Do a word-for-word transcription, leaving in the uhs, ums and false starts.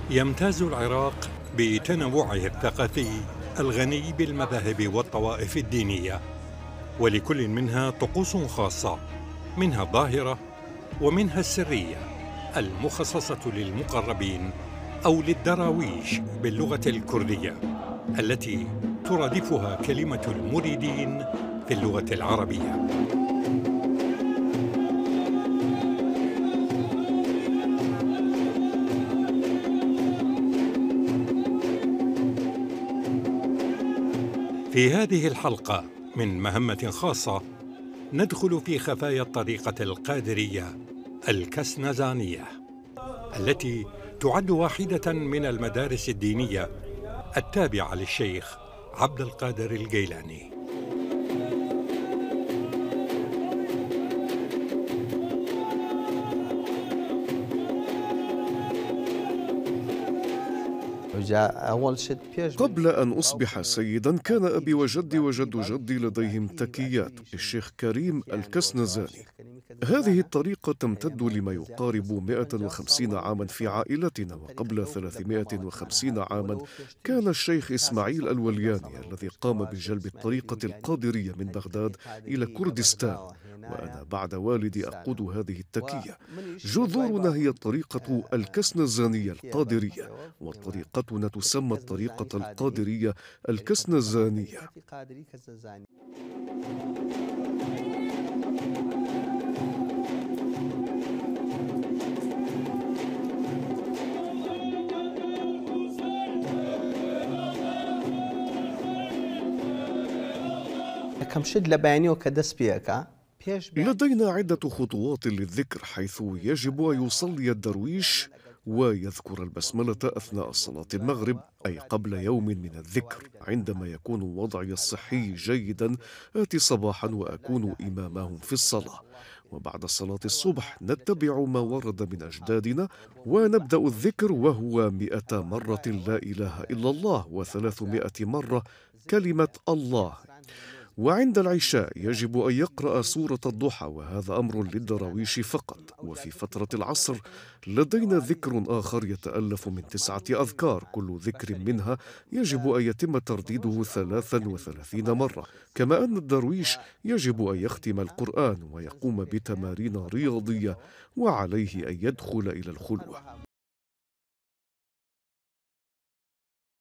يمتاز العراق بتنوعه الثقافي الغني بالمذاهب والطوائف الدينية، ولكل منها طقوس خاصة، منها الظاهرة ومنها السرية المخصصة للمقربين أو للدراويش باللغة الكردية التي ترادفها كلمة المريدين في اللغة العربية. في هذه الحلقة من مهمة خاصة ندخل في خفايا الطريقة القادرية الكسنزانية التي تعد واحدة من المدارس الدينية التابعة للشيخ عبد القادر الجيلاني. قبل أن أصبح سيداً كان أبي وجدي وجد جدي لديهم تكيات للشيخ كريم الكسنزاني. هذه الطريقة تمتد لما يقارب مئة وخمسين عاماً في عائلتنا، وقبل ثلاثمئة وخمسين عاماً كان الشيخ إسماعيل الولياني الذي قام بجلب الطريقة القادرية من بغداد إلى كردستان، وأنا بعد والدي أقود هذه التكية. جذورنا هي الطريقة الكسنزانية القادرية، وطريقتنا تسمى الطريقة القادرية الكسنزانية. لدينا عدة خطوات للذكر، حيث يجب أن يصلي الدرويش ويذكر البسملة أثناء صلاة المغرب، أي قبل يوم من الذكر. عندما يكون وضعي الصحي جيدا آتي صباحا وأكون إمامهم في الصلاة، وبعد صلاة الصبح نتبع ما ورد من أجدادنا ونبدأ الذكر، وهو مئة مرة لا إله إلا الله وثلاثمائة مرة كلمة الله. وعند العشاء يجب أن يقرأ سورة الضحى، وهذا أمر للدراويش فقط. وفي فترة العصر لدينا ذكر آخر يتألف من تسعة أذكار، كل ذكر منها يجب أن يتم ترديده ثلاثا وثلاثين مرة. كما أن الدرويش يجب أن يختم القرآن ويقوم بتمارين رياضية، وعليه أن يدخل إلى الخلوة.